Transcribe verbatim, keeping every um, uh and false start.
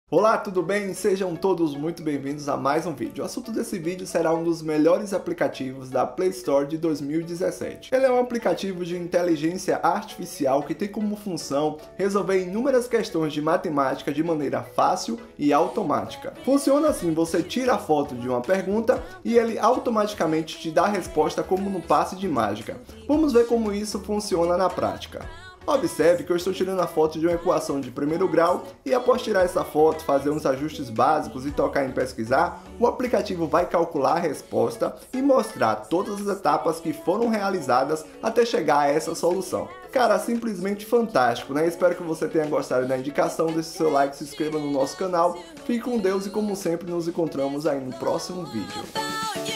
Olá, tudo bem? Sejam todos muito bem-vindos a mais um vídeo. O assunto desse vídeo será um dos melhores aplicativos da Play Store de dois mil e dezessete. Ele é um aplicativo de inteligência artificial que tem como função resolver inúmeras questões de matemática de maneira fácil e automática. Funciona assim, você tira a foto de uma pergunta e ele automaticamente te dá a resposta como no passe de mágica. Vamos ver como isso funciona na prática. Observe que eu estou tirando a foto de uma equação de primeiro grau e após tirar essa foto, fazer uns ajustes básicos e tocar em pesquisar, o aplicativo vai calcular a resposta e mostrar todas as etapas que foram realizadas até chegar a essa solução. Cara, simplesmente fantástico, né? Espero que você tenha gostado da indicação, deixe seu like, se inscreva no nosso canal, fique com Deus e como sempre nos encontramos aí no próximo vídeo.